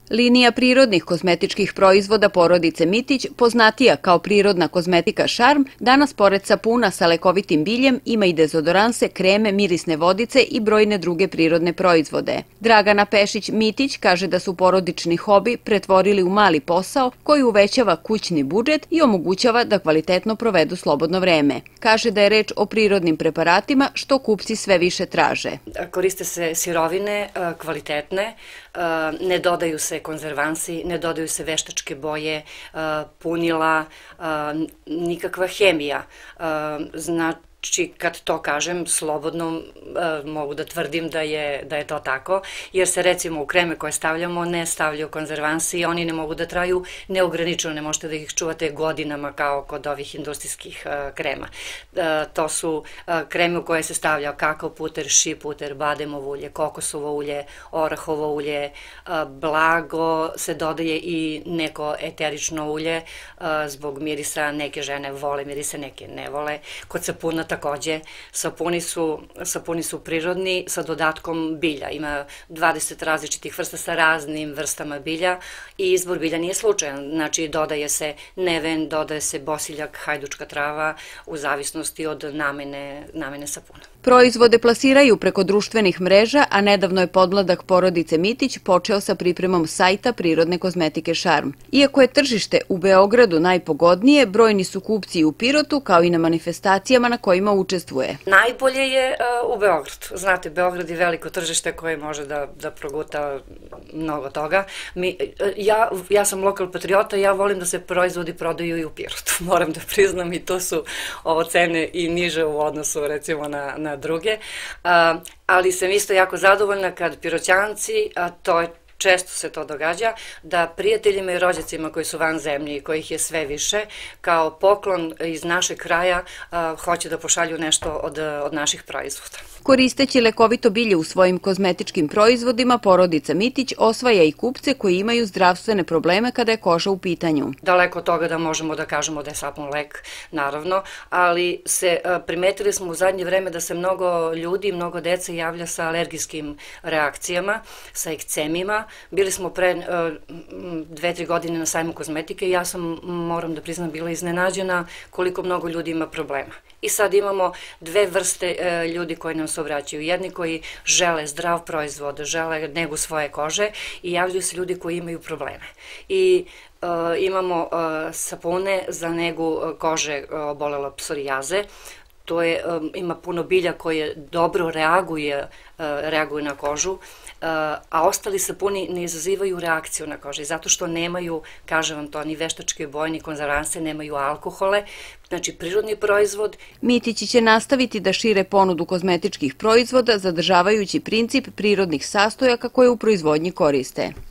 Linija prirodnih kozmetičkih proizvoda porodice Mitić, poznatija kao prirodna kozmetika Šarm, danas pored sapuna sa lekovitim biljem ima i dezodoranse, kreme, mirisne vodice i brojne druge prirodne proizvode. Dragana Pešić-Mitić kaže da su porodični hobi pretvorili u mali posao koji uvećava kućni budžet i omogućava da kvalitetno provedu slobodno vreme. Kaže da je reč o prirodnim preparatima što kupci sve više traže. Koriste se sirovine kvalitetne, ne dodaju se konzervansi, ne dodaju se veštačke boje, punila, nikakva hemija. Znači, kad to kažem, slobodno mogu da tvrdim da je to tako, jer se recimo u kreme koje stavljamo ne stavljaju konzervansi i oni ne mogu da traju neograničeno, ne možete da ih čuvate godinama kao kod ovih industrijskih krema. To su kreme u koje se stavlja kakao puter, ši puter, bademovo ulje, kokosovo ulje, orahovo ulje, blago se dodaje i neko eterično ulje zbog mirisa, neke žene vole mirise, neke ne vole. Kod sapuna takođe, sapuni su prirodni sa dodatkom bilja. Ima 20 različitih vrsta sa raznim vrstama bilja i izbor bilja nije slučajan. Znači, dodaje se neven, dodaje se bosiljak, hajdučka trava u zavisnosti od namene sapuna. Proizvode plasiraju preko društvenih mreža, a nedavno je podmladak porodice Mitić počeo sa pripremom sajta prirodne kozmetike Šarm. Iako je tržište u Beogradu najpogodnije, brojni su kupci i u Pirotu, kao i na manifestacijama na kojima učestvuje. Najbolje je u Beogradu. Znate, Beograd je veliko tržište koje može da proguta mnogo toga. Ja sam lokal patriota, ja volim da se proizvodi prodaju i u Pirotu. Moram da priznam i to su ovo cene i niže u odnosu recimo na druge. Ali sam isto jako zadovoljna kad Piroćanci, a to je često se to događa, da prijateljima i rođacima koji su van zemlje i kojih je sve više, kao poklon iz našeg kraja hoće da pošalju nešto od naših proizvoda. Koristeći lekovito bilje u svojim kozmetičkim proizvodima, porodica Mitić osvaja i kupce koji imaju zdravstvene probleme kada je koža u pitanju. Daleko od toga da možemo da kažemo da je sapun lek, naravno, ali primetili smo u zadnje vreme da se mnogo ljudi, mnogo dece javlja sa alergijskim reakcijama, sa ekcemima. Bili smo pre 2-3 godine na sajmu kozmetike i ja sam, moram da priznam, bila iznenađena koliko mnogo ljudi ima problema. I sad imamo dve vrste ljudi koji nam se obraćaju. Jedni koji žele zdrav proizvod, žele negu svoje kože i javljaju se ljudi koji imaju probleme. I imamo sapune za negu kože obolele psorijaze. Ima puno bilja koje dobro reaguju na kožu, a ostali sapuni ne izazivaju reakciju na koži, zato što nemaju, kažem vam to, ni veštačke boje, ni konzervanse, nemaju alkohole, znači prirodni proizvod. Mitići će nastaviti da šire ponudu kozmetičkih proizvoda, zadržavajući princip prirodnih sastojaka koje u proizvodnji koriste.